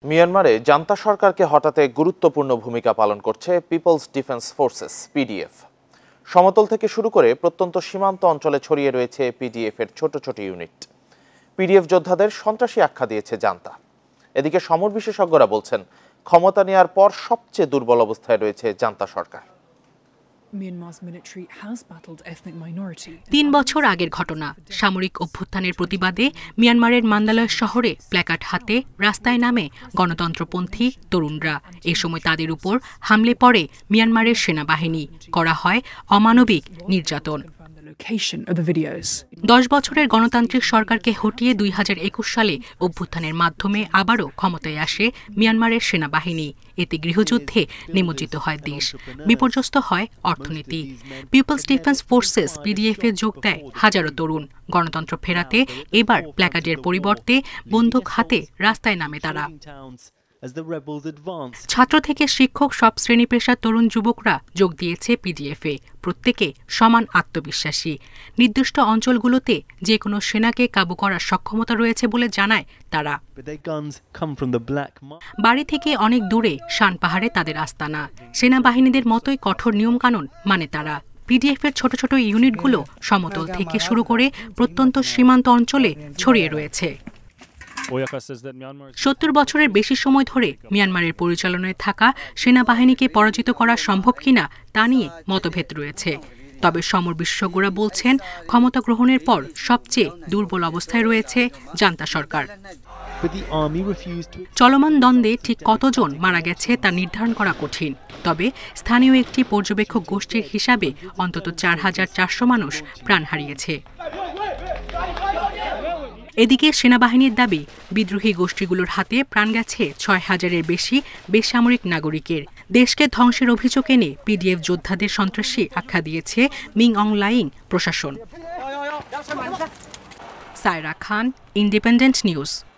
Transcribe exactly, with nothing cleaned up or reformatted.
মিয়ানমারে জান্তা সরকারকে হটাতে গুরুত্বপূর্ণ ভূমিকা পালন করছে পিপলস ডিফেন্স ফোর্সেস পিডিএফ। সমতল থেকে শুরু করে প্রত্যন্ত সীমান্ত অঞ্চলে ছড়িয়ে রয়েছে পিডিএফ এর ছোট ছোট ইউনিট। পিডিএফ যোদ্ধাদের সন্ত্রাসী আখ্যা দিয়েছে জান্তা। এদিকে সমর বিশেষজ্ঞরা বলছেন, ক্ষমতা নেয়ার পর সবচেয়ে দুর্বল অবস্থায় রয়েছে জান্তা সরকার। তিন বছর আগের ঘটনা। সামরিক অভ্যুত্থানের প্রতিবাদে মিয়ানমারের মান্দালয় শহরে প্ল্যাকার্ড হাতে রাস্তায় নামে গণতন্ত্রপন্থী তরুণরা। এ সময় তাদের উপর হামলে পড়ে মিয়ানমারের সেনাবাহিনী। করা হয় অমানবিক নির্যাতন। দশ বছরের গণতান্ত্রিক সরকারকে হটিয়ে দুই হাজার একুশ সালে অভ্যুত্থানের মাধ্যমে আবারও ক্ষমতায় আসে মিয়ানমারের সেনাবাহিনী। এতে গৃহযুদ্ধে নিমজ্জিত হয় দেশ, বিপর্যস্ত হয় অর্থনীতি। পিপলস ডিফেন্স ফোর্সেস পিডিএফ এ যোগ দেয় হাজারো তরুণ। গণতন্ত্র ফেরাতে এবার প্ল্যাকার্ডের পরিবর্তে বন্দুক হাতে রাস্তায় নামে তারা। ছাত্র থেকে শিক্ষক সব শ্রেণী পেশার তরুণ যুবকরা যোগ দিয়েছে পিডিএফ এ। প্রত্যেকে সমান আত্মবিশ্বাসী। নির্দিষ্ট অঞ্চলগুলোতে যে কোনো সেনাকে কাবু করার সক্ষমতা রয়েছে বলে জানায় তারা। বাড়ি থেকে অনেক দূরে শান পাহাড়ে তাদের আস্তানা। সেনাবাহিনীদের মতোই কঠোর নিয়মকানুন মানে তারা। পিডিএফ এর ছোট ছোট ইউনিটগুলো সমতল থেকে শুরু করে প্রত্যন্ত সীমান্ত অঞ্চলে ছড়িয়ে রয়েছে। সত্তর বছরের বেশি সময় ধরে মিয়ানমারের পরিচালনায় থাকা সেনাবাহিনীকে পরাজিত করা সম্ভব কিনা তা নিয়ে মতভেদ রয়েছে। তবে সমর বিশেষজ্ঞরা বলছেন, ক্ষমতা গ্রহণের পর সবচেয়ে দুর্বল অবস্থায় রয়েছে জান্তা সরকার। চলমান দ্বন্দ্বে ঠিক কতজন মারা গেছে তা নির্ধারণ করা কঠিন। তবে স্থানীয় একটি পর্যবেক্ষক গোষ্ঠীর হিসাবে অন্তত চার হাজার চারশো মানুষ প্রাণ হারিয়েছে। এদিকে সেনাবাহিনীর দাবি, বিদ্রোহী গোষ্ঠীগুলোর হাতে প্রাণ গেছে ছয় হাজারের বেশি বেসামরিক নাগরিকের। দেশকে ধ্বংসের অভিযোগ এনে পিডিএফ যোদ্ধাদের সন্ত্রাসী আখ্যা দিয়েছে মিং অং লাইং প্রশাসন। Saira Khan, Independent news.